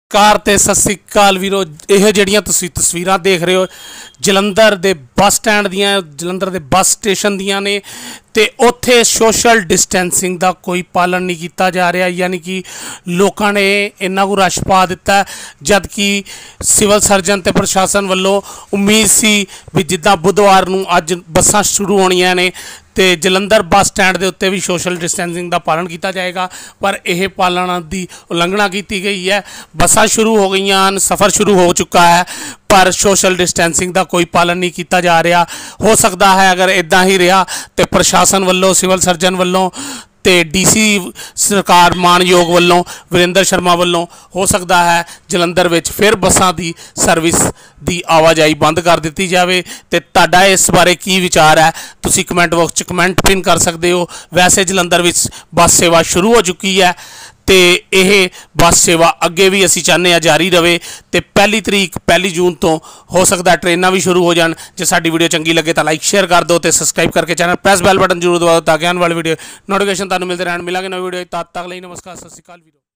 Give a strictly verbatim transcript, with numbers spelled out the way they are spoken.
ਕਾਰ ਤੇ ਸਤਿ ਸ੍ਰੀ ਅਕਾਲ ਵੀਰੋ। ਇਹ ਜਿਹੜੀਆਂ ਤੁਸੀਂ ਤਸਵੀਰਾਂ ਦੇਖ ਰਹੇ ਹੋ ਜਲੰਧਰ ਦੇ ਬੱਸ ਸਟੈਂਡ ਦੀਆਂ, ਜਲੰਧਰ ਦੇ ਬੱਸ ਸਟੇਸ਼ਨ ਦੀਆਂ ਨੇ ਤੇ ਉੱਥੇ ਸੋਸ਼ਲ ਡਿਸਟੈਂਸਿੰਗ ਦਾ ਕੋਈ ਪਾਲਣ ਨਹੀਂ ਕੀਤਾ ਜਾ ਰਿਹਾ, ਯਾਨੀ कि ਲੋਕਾਂ ਨੇ ਇੰਨਾ ਕੁ ਰਸ਼ ਪਾ ਦਿੱਤਾ ਜਦ ਕਿ ਸਿਵਲ ਸਰਜਨ ਤੇ ਪ੍ਰਸ਼ਾਸਨ ਵੱਲੋਂ ਉਮੀਦ ਸੀ ਵੀ ਜਿੱਦਾਂ ਬੁੱਧਵਾਰ ਨੂੰ ਅੱਜ ਬੱਸਾਂ ਸ਼ੁਰੂ ਹੋਣੀਆਂ ਨੇ ਤੇ ਜਲੰਧਰ ਬੱਸ ਸਟੈਂਡ ਦੇ ਉੱਤੇ ਵੀ ਸੋਸ਼ਲ ਡਿਸਟੈਂਸਿੰਗ ਦਾ ਪਾਲਣ ਕੀਤਾ ਜਾएगा, पर यह पालना की उल्लंघना की गई है। बसां शुरू हो गई हैं, सफ़र शुरू हो चुका है, पर सोशल डिस्टेंसिंग का कोई पालन नहीं किया जा रहा। हो सकता है अगर इदा ही रहा तो प्रशासन वालों, सिविल सर्जन वालों ਤੇ ਡੀਸੀ ਸਰਕਾਰ ਮਾਨਯੋਗ ਵੱਲੋਂ ਵਰਿੰਦਰ ਸ਼ਰਮਾ ਵੱਲੋਂ ਹੋ ਸਕਦਾ ਹੈ ਜਲੰਧਰ ਵਿੱਚ ਫਿਰ ਬੱਸਾਂ ਦੀ ਸਰਵਿਸ ਦੀ ਆਵਾਜਾਈ ਬੰਦ ਕਰ ਦਿੱਤੀ ਜਾਵੇ। ਤੇ ਤੁਹਾਡਾ ਇਸ ਬਾਰੇ ਕੀ ਵਿਚਾਰ ਹੈ ਤੁਸੀਂ ਕਮੈਂਟ ਬਾਕਸ 'ਚ ਕਮੈਂਟ ਪਿਨ ਕਰ ਸਕਦੇ ਹੋ। ਵੈਸੇ ਜਲੰਧਰ ਵਿੱਚ ਬੱਸ ਸੇਵਾ ਸ਼ੁਰੂ ਹੋ ਚੁੱਕੀ ਹੈ ਤੇ ਇਹ ਬੱਸ ਸੇਵਾ ਅੱਗੇ ਵੀ ਅਸੀਂ ਚਾਹੁੰਦੇ ਹਾਂ ਜਾਰੀ ਰਹੇ ਤੇ ਪਹਿਲੀ ਤਰੀਕ ਪਹਿਲੀ ਜੂਨ ਤੋਂ ਹੋ ਸਕਦਾ ट्रेनां भी शुरू हो जान। जो साडी वीडियो चंगी लगे तो लाइक शेयर कर दो, तो सबसक्राइब करके चैनल प्रेस बैल बटन जरूर दबाओ ताकि आने वाली वीडियो नोटिफिकेशन तुहानूं मिलते रहन। मिलांगे नवी वीडियो, तद तक ਲਈ नमस्कार, सत श्री अकाल।